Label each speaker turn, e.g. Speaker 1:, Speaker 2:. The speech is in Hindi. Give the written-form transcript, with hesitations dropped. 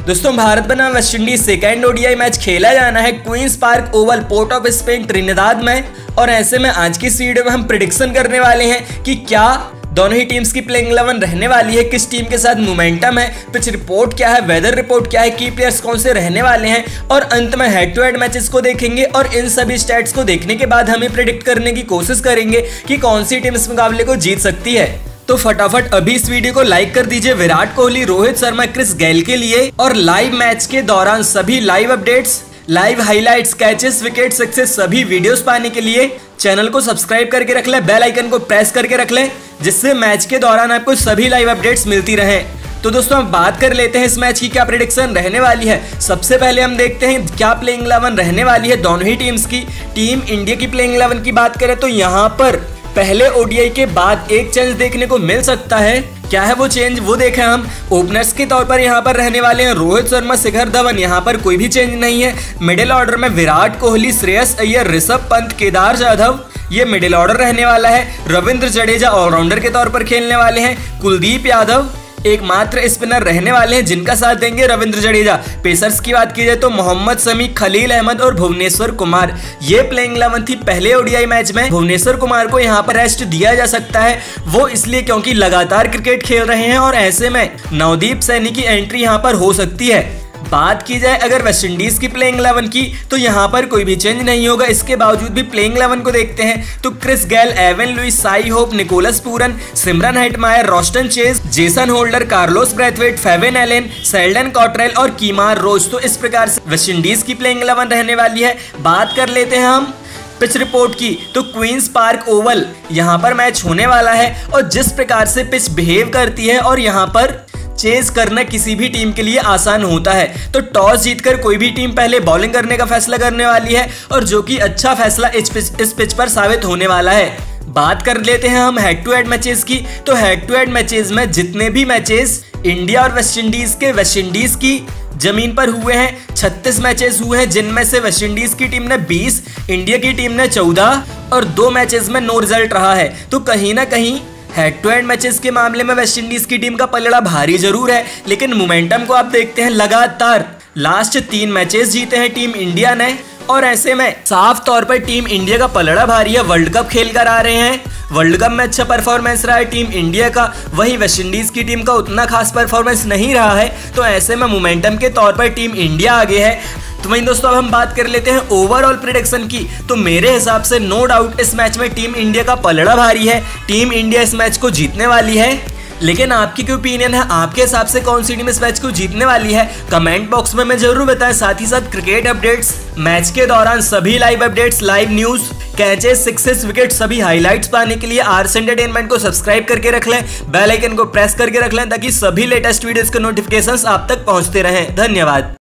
Speaker 1: दोस्तों भारत बनाम वेस्टइंडीज सेकेंड ओडीआई मैच खेला जाना है Queen's Park Oval Port of Spain Trinidad में। और ऐसे में आज की इस वीडियो में हम प्रेडिक्शन करने वाले हैं कि क्या दोनों ही टीम्स की प्लेइंग 11 रहने वाली है, किस टीम के साथ मोमेंटम है, पिच रिपोर्ट क्या है, वेदर रिपोर्ट क्या है, की प्लेयर्स कौन से रहने वाले हैं और अंत में हेड टू हेड मैचेस को देखेंगे। और इन सभी स्टैट्स को देखने के बाद हमें प्रेडिक्ट करने की कोशिश करेंगे कि कौन सी टीम इस मुकाबले को जीत सकती है। तो फटाफट अभी इस वीडियो को लाइक कर दीजिए विराट कोहली, रोहित शर्मा, क्रिस गेल के लिए। और लाइव मैच के दौरान सभी live updates, live highlights, catches, wicket success videos वीडियोस पाने के लिए चैनल को सब्सक्राइब करके रख ले, बेल आइकन को प्रेस करके रख ले, जिससे मैच के दौरान आपको सभी लाइव अपडेट्स मिलती रहे। तो दोस्तों हम बात कर लेते हैं इस मैच की क्या प्रेडिक्शन रहने वाली है। सबसे पहले हम देखते हैं क्या प्लेइंग 11 रहने वाली है दोनों ही टीम्स की। टीम इंडिया की प्लेइंग 11 की बात करें तो यहाँ पर पहले ओडीआई के बाद एक चेंज देखने को मिल सकता है। क्या है वो चेंज, वो देखें हम। ओपनर्स के तौर पर यहाँ पर रहने वाले हैं रोहित शर्मा, शिखर धवन, यहाँ पर कोई भी चेंज नहीं है। मिडिल ऑर्डर में विराट कोहली, श्रेयस अय्यर, ऋषभ पंत, केदार जाधव, ये मिडिल ऑर्डर रहने वाला है। रविंद्र जडेजा ऑलराउंडर के तौर पर खेलने वाले हैं। कुलदीप यादव एकमात्र स्पिनर रहने वाले हैं जिनका साथ देंगे रविंद्र जडेजा। पेसर्स की बात की जाए तो मोहम्मद शमी, खलील अहमद और भुवनेश्वर कुमार, ये प्लेइंग 11 थी पहले ओडीआई मैच में। भुवनेश्वर कुमार को यहाँ पर रेस्ट दिया जा सकता है, वो इसलिए क्योंकि लगातार क्रिकेट खेल रहे हैं और ऐसे में नवदीप सैनी की एंट्री यहाँ पर हो सकती है। बात की जाए अगर वेस्टइंडीज की प्लेइंग 11 की तो यहाँ पर कोई भी चेंज नहीं होगा। इसके बावजूद भी प्लेइंग 11 को देखते हैं तो Chris Gayle, Evin Lewis, Shai Hope, Nicholas Pooran, Shimron Hetmyer, Roston Chase, Jason Holder, Carlos Brathwaite, Fabian Allen, Sheldon Cottrell और कीमार रोज। तो इस प्रकार से वेस्टइंडीज की प्लेइंग 11 रहने वाली है। बात कर लेते हैं हम पिच रिपोर्ट की तो क्वींस पार्क ओवल यहाँ पर मैच होने वाला है और जिस प्रकार से पिच बिहेव करती है और यहाँ पर चेज करना किसी भी टीम के लिए आसान होता है। तो टॉस जीतकर कोई भी टीम पहले बॉलिंग करने का फैसला करने वाली है और जो कि अच्छा फैसला इस पिच पर साबित होने वाला है। बात कर लेते हैं हम हेड टू हेड मैचेस की तो हेड टू हेड मैचेस में जितने भी मैचेस इंडिया और वेस्टइंडीज की जमीन पर हुए हैं 36 मैचेस हुए हैं, जिनमें से वेस्टइंडीज की टीम ने 20, इंडिया की टीम ने 14 और 2 मैचेस में नो रिजल्ट रहा है। तो कहीं ना कहीं हेड टू हेड मैचेस के मामले में वेस्टइंडीज की टीम का पलड़ा भारी जरूर है, लेकिन मोमेंटम को आप देखते हैं लगातार लास्ट 3 मैचेस जीते हैं टीम इंडिया ने और ऐसे में साफ तौर पर टीम इंडिया का पलड़ा भारी है। वर्ल्ड कप खेल कर आ रहे हैं, वर्ल्ड कप में अच्छा परफॉर्मेंस रहा है टीम इंडिया का, वहीं वेस्टइंडीज की टीम का उतना खास परफॉर्मेंस नहीं रहा है। तो ऐसे में मोमेंटम के तौर पर टीम इंडिया आगे है। तो वहीं दोस्तों अब हम बात कर लेते हैं ओवरऑल प्रेडिक्शन की तो मेरे हिसाब से नो डाउट इस मैच में टीम इंडिया का पलड़ा भारी है। टीम इंडिया इस मैच को जीतने वाली है, लेकिन आपकी क्या ओपिनियन है, आपके हिसाब से कौन सी टीम इस मैच को जीतने वाली है कमेंट बॉक्स में मैं जरूर बताएं। साथ ही साथ क्रिकेट अपडेट्स, मैच के दौरान सभी live updates, live news, catches, sixes, wicket सभी हाइलाइट्स पाने के लिए आर्स एंटरटेनमेंट को सब्सक्राइब करके रख लें, बेल आइकन को प्रेस करके रख लें ताकि सभी लेटेस्ट वीडियोस के नोटिफिकेशंस आप तक पहुंचते रहें। धन्यवाद।